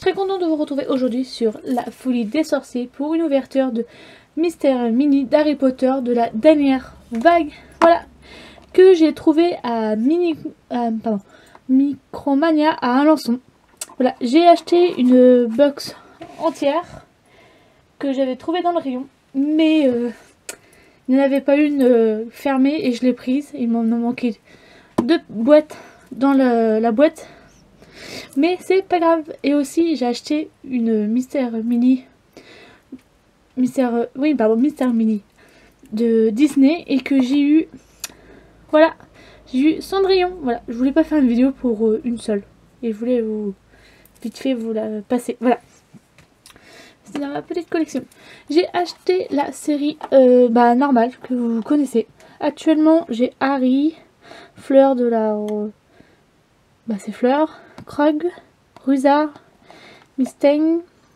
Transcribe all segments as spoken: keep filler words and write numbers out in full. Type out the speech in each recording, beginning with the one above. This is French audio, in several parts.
suis très contente de vous retrouver aujourd'hui sur La Folie des Sorciers pour une ouverture de Mystère Mini d'Harry Potter de la dernière vague. Voilà, que j'ai trouvé à Mini, euh, pardon, Micromania à Alençon. Voilà, j'ai acheté une box entière que j'avais trouvée dans le rayon, mais euh, il n'y en avait pas une euh, fermée et je l'ai prise. Il m'en manquait deux boîtes dans le, la boîte, mais c'est pas grave. Et aussi j'ai acheté une Mystère Mini, Mystère, euh, oui pardon, Mystère Mini de Disney et que j'ai eu, voilà, j'ai eu Cendrillon. Voilà, je voulais pas faire une vidéo pour euh, une seule et je voulais vous vite fait vous la passer. Voilà, c'est dans ma petite collection. J'ai acheté la série euh, bah, normale que vous connaissez. Actuellement j'ai Harry, Fleur de la... Bah c'est Fleur, Krog, Rusard, Mystaigne.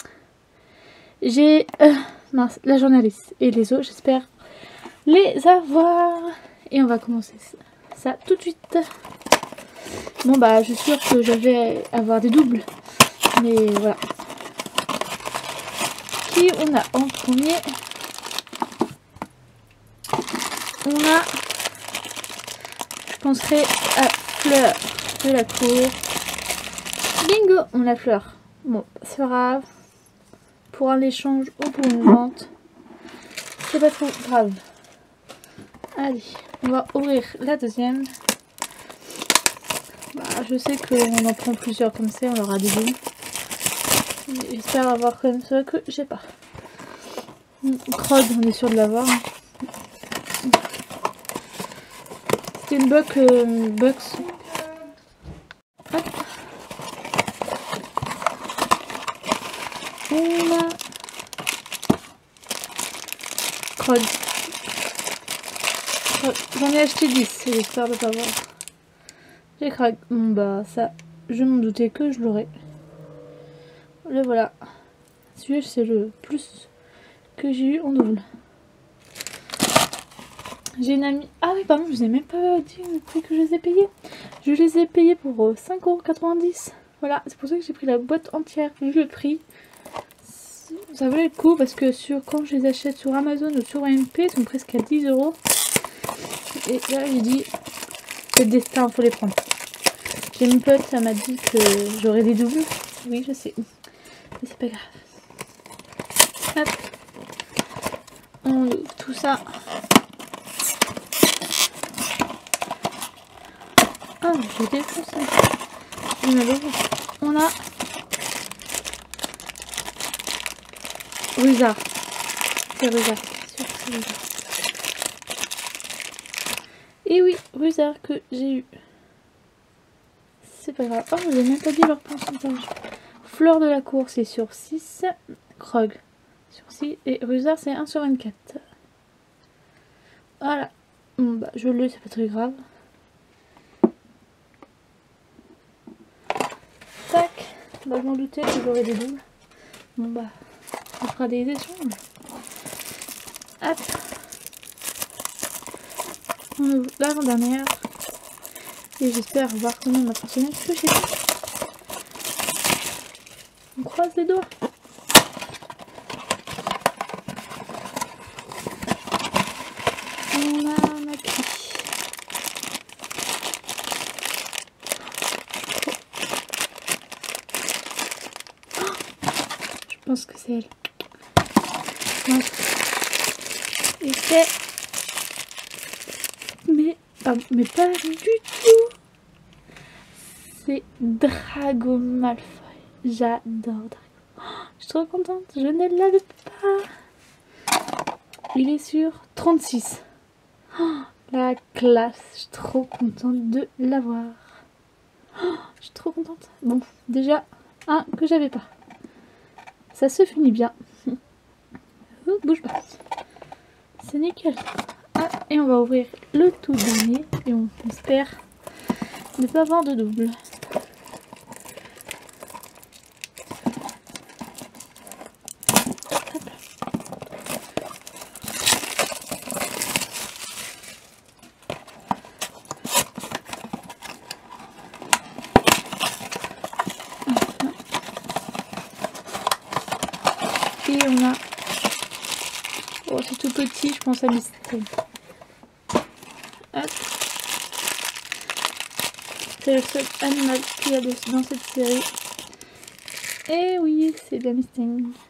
J'ai euh, mince, la journaliste et les autres, j'espère les avoir. Et on va commencer ça tout de suite. Bon bah je suis sûre que je vais avoir des doubles, mais voilà. Qui on a en premier? On a, je penserai à Fleur de la cour. Bingo, on a Fleur. Bon, c'est pas grave. Pour un échange ou pour une vente, c'est pas trop grave. Allez, on va ouvrir la deuxième. Bah, je sais qu'on en prend plusieurs comme ça, on aura des deux. J'espère avoir quand même ceux que j'ai pas. Krog, on est sûr de l'avoir. C'était une box, euh, box. Hop. On a Krog. J'en ai acheté dix, j'espère de pas voir. J'ai Krog. Bon bah ça, je m'en doutais que je l'aurais. Le voilà. Celui-là c'est le plus que j'ai eu en double. J'ai une amie. Ah oui pardon, je vous ai même pas dit le prix que je les ai payés. Je les ai payés pour cinq euros quatre-vingt-dix. Voilà, c'est pour ça que j'ai pris la boîte entière. Vu le prix, ça valait le coup parce que sur quand je les achète sur Amazon ou sur A M P, ils sont presque à dix euros. Et là j'ai dit, c'est le destin, faut les prendre. J'ai une pote, ça m'a dit que j'aurais des doubles. Oui, je sais, mais c'est pas grave. Hop, on ouvre tout ça. Ah, j'ai défoncé. On a Rusard. C'est Rusard. C'est Rusard. Et oui, Rusard que j'ai eu. C'est pas grave. Oh, j'ai même pas dit leur pourcentage. Fleur de la cour, c'est sur six. Krog sur six. Et Rusard, c'est un sur vingt-quatre. Voilà. Bon, bah, je l'ai, c'est pas très grave. Tac. Bah, je m'en doutais que j'aurais des doubles. Bon, bah, on fera des échanges. Hop. On ouvre l'avant-dernière. Et j'espère voir quand même ma personnage que j'ai. On croise les doigts. On a ma clé. Oh, je pense que c'est elle. Ouais. Et c'est... Mais, ah, mais pas du tout. C'est Drago Malfoy. J'adore Drago. Oh, je suis trop contente. Je ne l'avais pas. Il est sur trente-six. Oh, la classe. Je suis trop contente de l'avoir. Oh, je suis trop contente. Bon, déjà, un que j'avais pas. Ça se finit bien. Oh, bouge pas. C'est nickel. Ah, et on va ouvrir le tout dernier. Et on espère ne pas avoir de double. Et on a... Oh, c'est tout petit, je pense à Mystère. Hop. C'est le seul animal qu'il y a dans cette série. Et oui, c'est bien Mystère.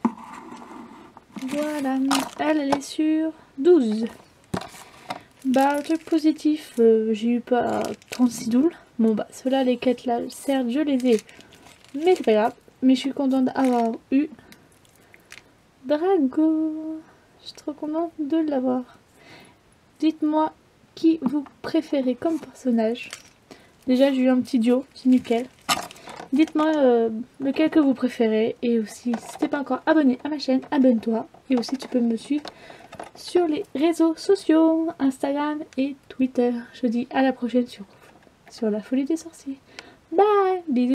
Voilà, elle, elle est sur douze. Bah, le truc positif, euh, j'ai eu pas trente-six doules. Bon, bah, ceux-là, les quêtes là, certes, je les ai. Mais c'est pas grave. Mais je suis contente d'avoir eu Drago. Je suis trop contente de l'avoir. Dites-moi qui vous préférez comme personnage. Déjà, j'ai eu un petit duo, c'est nickel. Dites-moi euh, lequel que vous préférez. Et aussi, si t'es pas encore abonné à ma chaîne, abonne-toi. Et aussi, tu peux me suivre sur les réseaux sociaux, Instagram et Twitter. Je dis à la prochaine sur, sur la folie des sorciers. Bye, bisous.